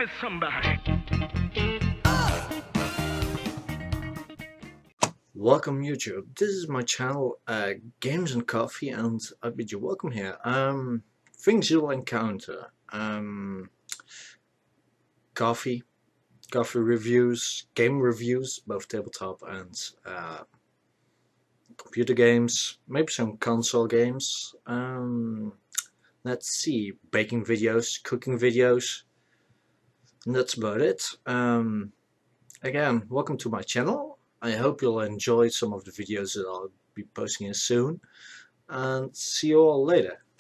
for somebody. Welcome YouTube. This is my channel, Games and Coffee, and I bid you welcome here. Things you'll encounter: coffee reviews, game reviews, both tabletop and computer games, maybe some console games. Let's see, baking videos, cooking videos, and that's about it. Again, welcome to my channel. I hope you'll enjoy some of the videos that I'll be posting here soon, and see you all later.